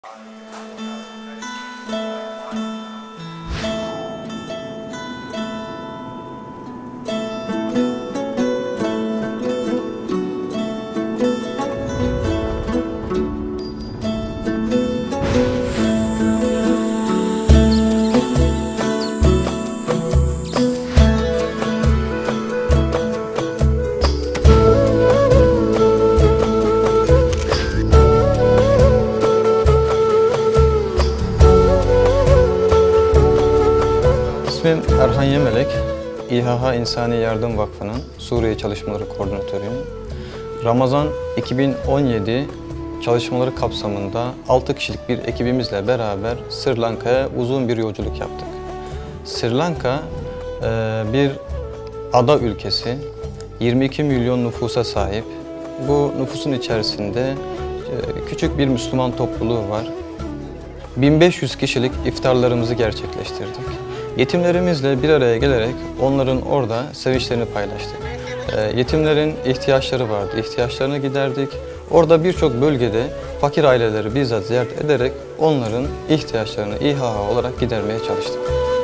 İsmim Erhan Yemelek, İHH İnsani Yardım Vakfı'nın Suriye Çalışmaları Koordinatörüyüm. Ramazan 2017 çalışmaları kapsamında 6 kişilik bir ekibimizle beraber Sri Lanka'ya uzun bir yolculuk yaptık. Sri Lanka bir ada ülkesi, 22 milyon nüfusa sahip. Bu nüfusun içerisinde küçük bir Müslüman topluluğu var. 1500 kişilik iftarlarımızı gerçekleştirdik. Yetimlerimizle bir araya gelerek onların orada sevinçlerini paylaştık. Yetimlerin ihtiyaçları vardı, ihtiyaçlarını giderdik. Orada birçok bölgede fakir aileleri bizzat ziyaret ederek onların ihtiyaçlarını İHH olarak gidermeye çalıştık.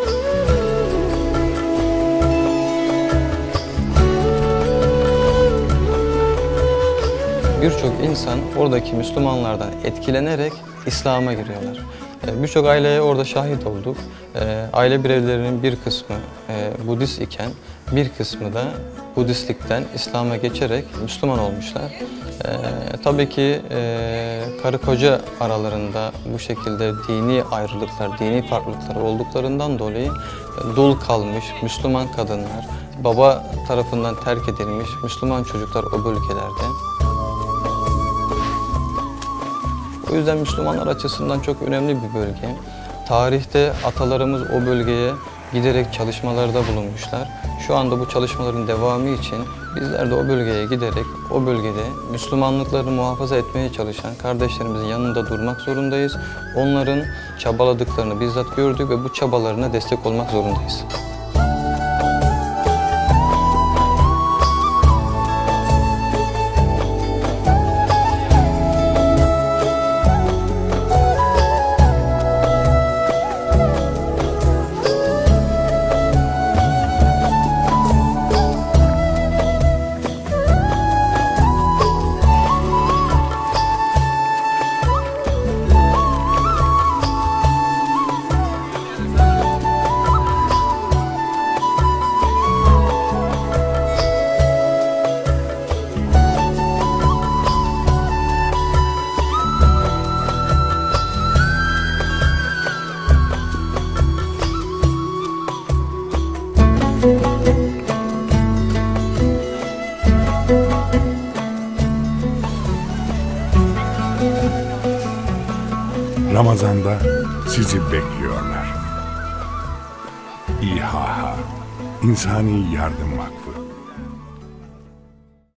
Birçok insan oradaki Müslümanlardan etkilenerek İslam'a giriyorlar. Birçok aileye orada şahit olduk. Aile bireylerinin bir kısmı Budist iken bir kısmı da Budistlikten İslam'a geçerek Müslüman olmuşlar. Tabii ki karı koca aralarında bu şekilde dini ayrılıklar, dini farklılıklar olduklarından dolayı dul kalmış Müslüman kadınlar, baba tarafından terk edilmiş Müslüman çocuklar o bölgelerde. O yüzden Müslümanlar açısından çok önemli bir bölge. Tarihte atalarımız o bölgeye giderek çalışmalarda bulunmuşlar. Şu anda bu çalışmaların devamı için bizler de o bölgeye giderek o bölgede Müslümanlıklarını muhafaza etmeye çalışan kardeşlerimizin yanında durmak zorundayız. Onların çabaladıklarını bizzat gördük ve bu çabalarına destek olmak zorundayız. Ramazan'da sizi bekliyorlar. İHH İnsani Yardım Vakfı.